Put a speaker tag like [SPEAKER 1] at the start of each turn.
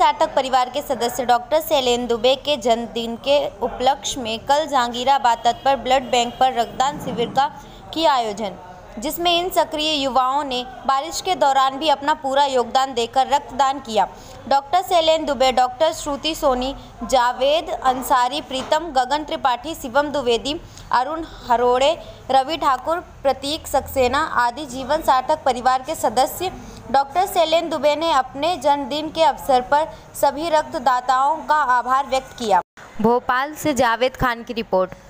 [SPEAKER 1] सार्थक परिवार के सदस्य डॉक्टर शैलेंद्र दुबे के जन्मदिन के उपलक्ष्य में कल जहांगीराबाद तट पर ब्लड बैंक पर रक्तदान शिविर का किया आयोजन, जिसमें इन सक्रिय युवाओं ने बारिश के दौरान भी अपना पूरा योगदान देकर रक्तदान किया। डॉक्टर शैलेंद्र दुबे, डॉक्टर श्रुति सोनी, जावेद अंसारी, प्रीतम, गगन त्रिपाठी, शिवम द्विवेदी, अरुण हरोड़े, रवि ठाकुर, प्रतीक सक्सेना आदि जीवन सार्थक परिवार के सदस्य डॉक्टर शैलेंद्र दुबे ने अपने जन्मदिन के अवसर पर सभी रक्तदाताओं का आभार व्यक्त किया। भोपाल से जावेद खान की रिपोर्ट।